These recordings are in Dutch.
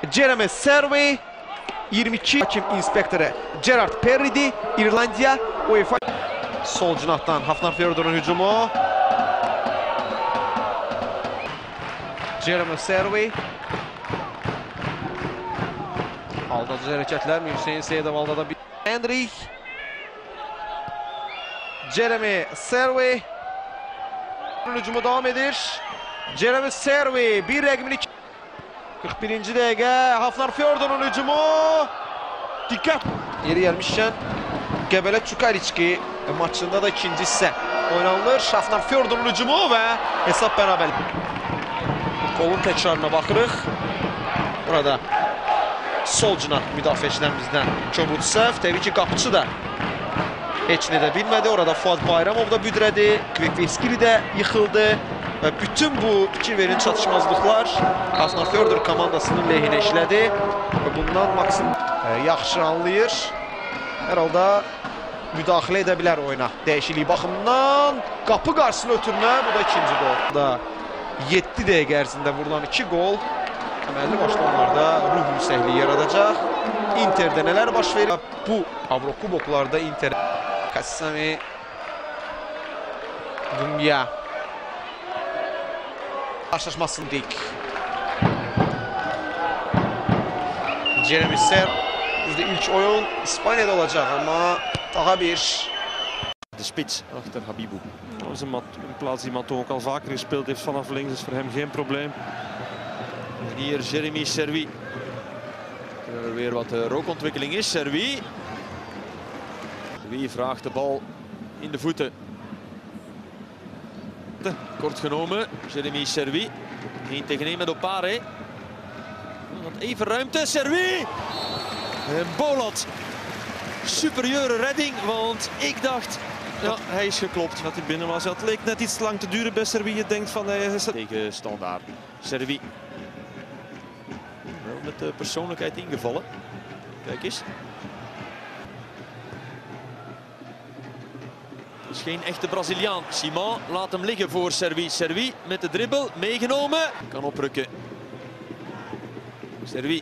Jeremy Servi 22 hakim inspektörü Gerard Perry'di. İrlandiya UEFA sol cinahdan Hafnarfjord'un hücumu. Jeremy Servi aldatıcı hareketler Hüseyin Seydeval'da da bir Hendrik Jeremy Servi hücumu devam edir. Jeremy Servi bir rəqmini 41. dəqiqə Hafnarfjord'un hücumu. Dikkat. Yeri gelmişken Gebele Çukariçki maçında da ikinci hissə oynanılır. Hafnarfjord'un hücumu ve hesap beraber. Golun tekrarına baxırıq. Burada sol cinah müdafiəçilərimizdən Çobutsev. Təbii ki qapıcı da heç nə də bilmədi. Orada Fuad Bayramov da büdrədi. Kvekveskili də yıxıldı. Və bütün bu iki verin çatışmazlıqlar Hafnarfjord komandasının lehinə işlədi. Və bundan maksimum yaxşı anlayır. Hər halda müdaxilə edə bilər oyuna. Dəyişiklik baxımından qapı qarşısını ötürmə. Bu da ikinci gol. Da 7 dəqiqə ərzində vurulan 2 gol əməlli başlı onlarda ruh yüksəkliyi yaradacaq. Inter'də nələr baş verir? Bu Avrokuboklarda Inter Kassami Dumya karşılaşmasını dik. Jeremy Ser ilk oyun İspanya'da olacak ama daha bir de spits achter Habibou. Dat is een plaats die Maton ook al vaker gespeeld heeft vanaf links, is voor hem geen probleem. En hier Jeremy Servi. Er weer wat rookontwikkeling is. Servi. Wie vraagt de bal in de voeten? Kort genomen, Jeremy Servi. 1 tegen 1 met Opare. Wat even ruimte, Servi! En Bolat. Superieure redding, want ik dacht... Ja, hij is geklopt. Dat hij binnen was. Het leek net iets te lang te duren bij Servi. Je denkt van hij is tegen Standaard. Servi. Wel met de persoonlijkheid ingevallen. Kijk eens. Het is geen echte Braziliaan. Simon laat hem liggen voor Servi. Servi met de dribbel meegenomen. Kan oprukken. Servi.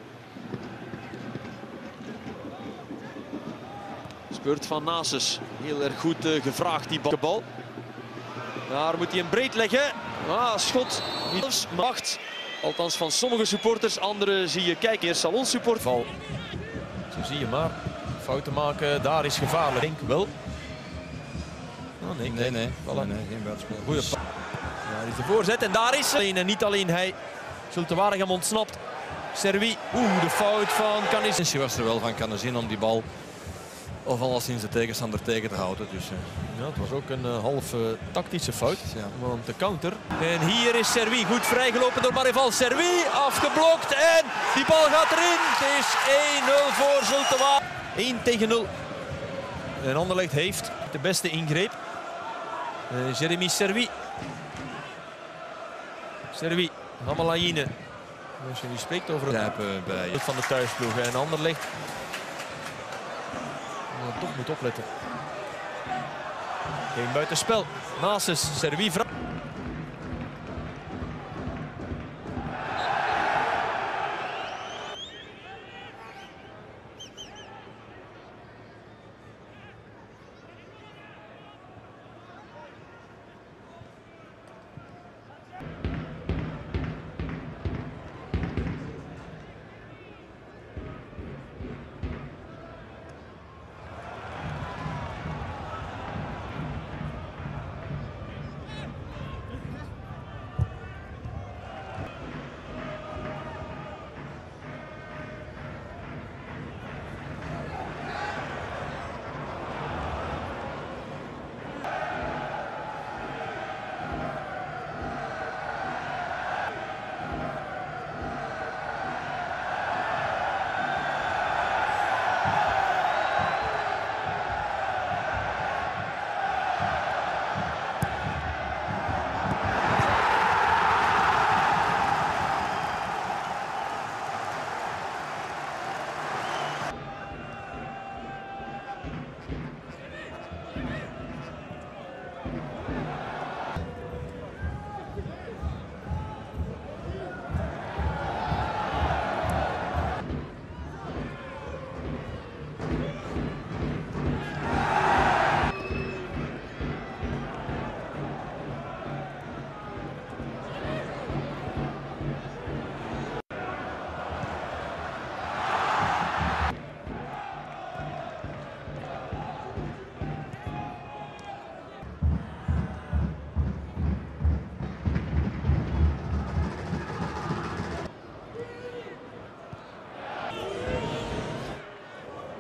Speurt van Nasus. Heel erg goed gevraagd die bal. Daar moet hij hem breed leggen. Ah, schot. Niet macht. Althans van sommige supporters. Andere zie je kijken. Eerst salonsupport. Val. Zo zie je maar. Fouten maken, daar is gevaarlijk. Denk wel. Oh, nee, voilà. Nee, geen buitenspel. Goeie pas. Daar is de voorzet en daar is hij. En niet alleen hij. Zulte-Waregem ontsnapt. Servi. De fout van Canis. Je was er wel van kunnen zien om die bal of alleszins de tegenstander tegen te houden. Dus, ja, het was ook een half tactische fout. Ja. Want de counter. En hier is Servi goed vrijgelopen door Marival. Servi afgeblokt en die bal gaat erin. Het is 1-0 voor Zulte-Waregem. 1 tegen 0. En Anderlecht heeft de beste ingreep. Jeremy Servi. Servi, Hamalaine. Als je nu spreekt over het bij van de thuisploeg en Anderlecht. Toch moet opletten. Geen buitenspel. Nasus, Servi.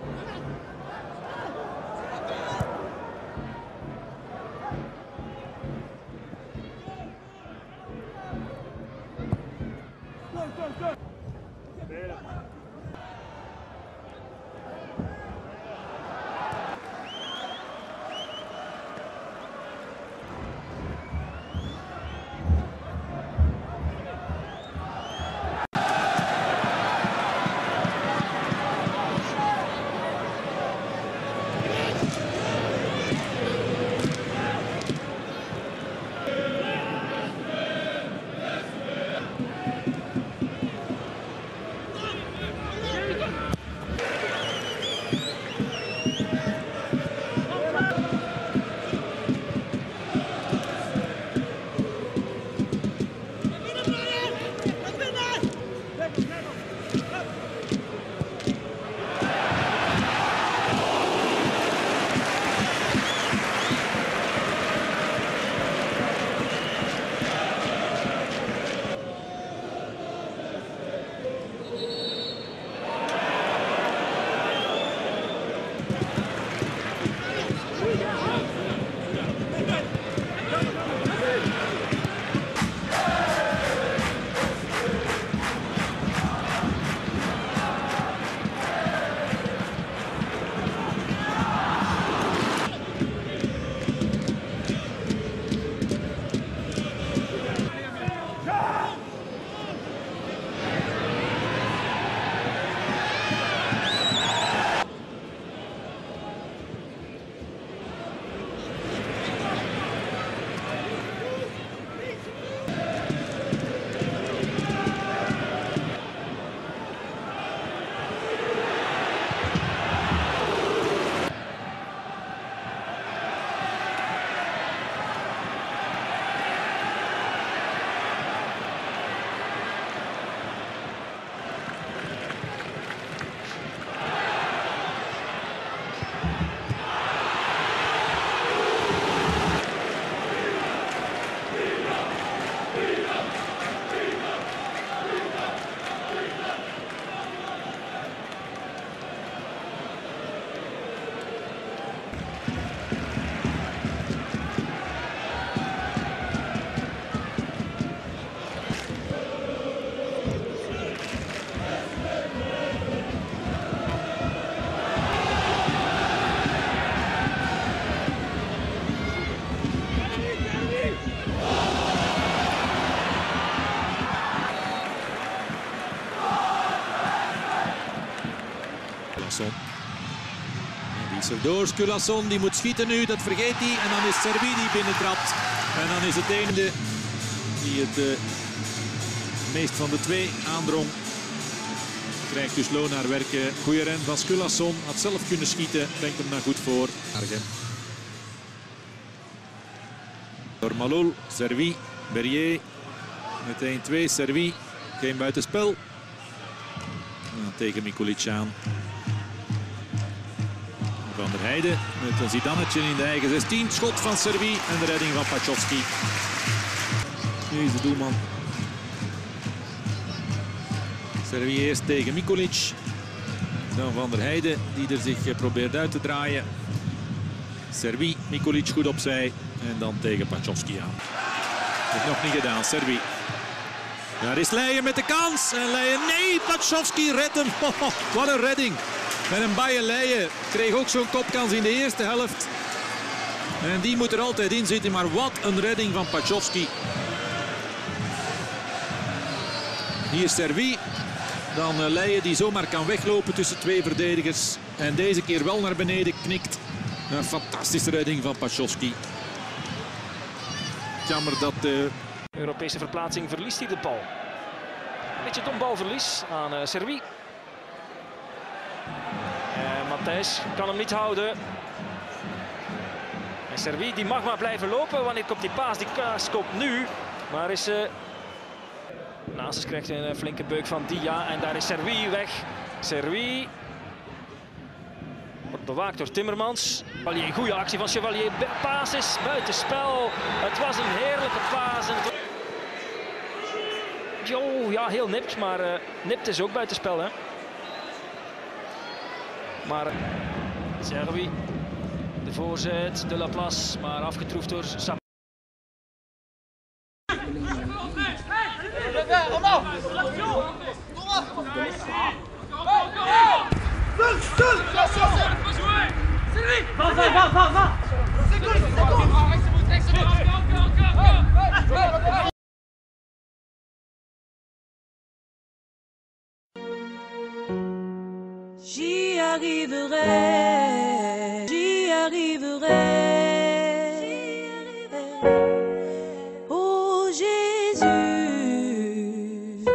Die is er door. Sculasson die moet schieten nu, dat vergeet hij. En dan is Servi die binnentrapt. En dan is het ene die het meest van de twee aandrong. Krijgt dus loon naar werken. Goeie ren van Sculasson. Had zelf kunnen schieten. Brengt hem daar goed voor. Door Malul, Servi, Berrier. Meteen 2, Servi. Geen buitenspel. Tegen Mikulic aan. Van der Heijden met een Zidannetje in de eigen 16. Schot van Servi en de redding van Pachowski. Nu is de doelman. Servi eerst tegen Mikulic. Dan Van der Heijden die er zich probeert uit te draaien. Servi, Mikulic goed opzij. En dan tegen Pachowski aan. Heeft nog niet gedaan, Servi. Daar is Leijen met de kans. En Leijen, nee, Pachowski redt hem. Oh, wat een redding. Met een Baye Leijen kreeg ook zo'n kopkans in de eerste helft. En die moet er altijd in zitten. Maar wat een redding van Pachowski. Hier Servi. Dan Leijen die zomaar kan weglopen tussen twee verdedigers. En deze keer wel naar beneden knikt. Een fantastische redding van Pachowski. Jammer dat de Europese verplaatsing verliest hij de bal. Een beetje dom balverlies aan Servi. Matthijs kan hem niet houden. En Servi die mag maar blijven lopen. Wanneer komt die paas? Die paas komt nu. Maar is Naast krijgt een flinke beuk van Dia. En daar is Servi weg. Servi wordt bewaakt door Timmermans. Chevalier, goede actie van Chevalier. Paas is buitenspel. Het was een heerlijke paas. Jo, ja, heel nipt, maar nipt is ook buitenspel, hè. Maar Servi, de voorzet, de Laplace, maar afgetroefd door Sap. J'y arriverai, j'y arriverai. Oh Jésus,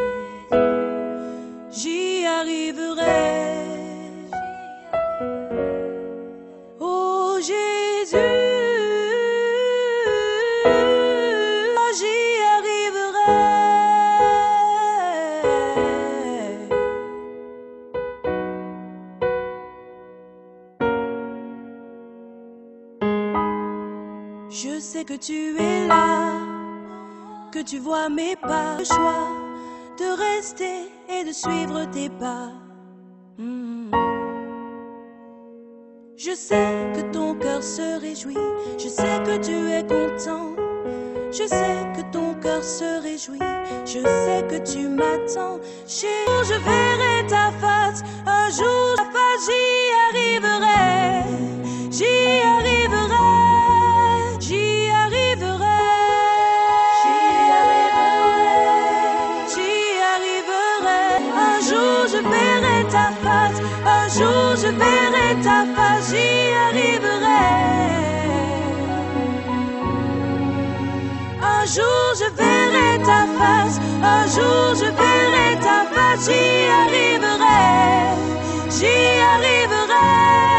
j'y arriverai. Oh Jésus, j'y arriverai. Je sais que tu es là, que tu vois mes pas. Le choix de rester et de suivre tes pas. Je sais que ton cœur se réjouit, je sais que tu es content. Je sais que ton cœur se réjouit, je sais que tu m'attends. Je verrai ta face, un jour ta face, j'y arriverai. J'y arriverai. J'y arriverai, j'y arriverai. Un jour je verrai ta face, un jour je verrai ta face, j'y arriverai. Un jour je verrai ta face, un jour je verrai ta face, j'y arriverai, j'y arriverai.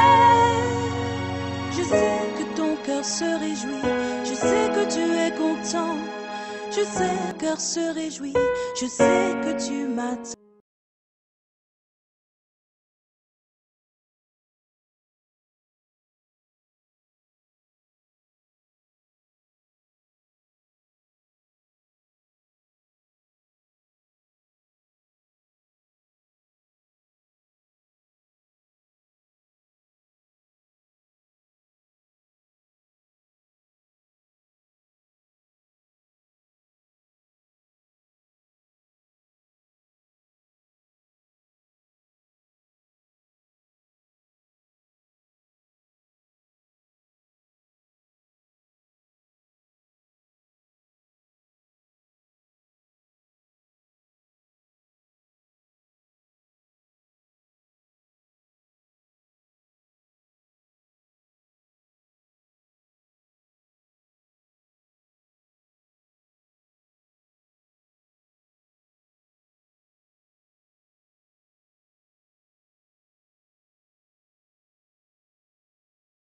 Je sais que ton cœur se réjouit, je sais que tu es content, je sais que ton cœur se réjouit, je sais que tu m'attends.